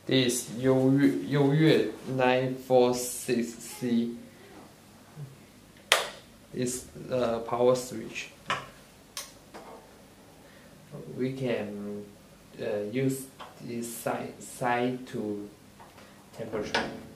This Youyue 946C is the power switch. We can use this side to temperature.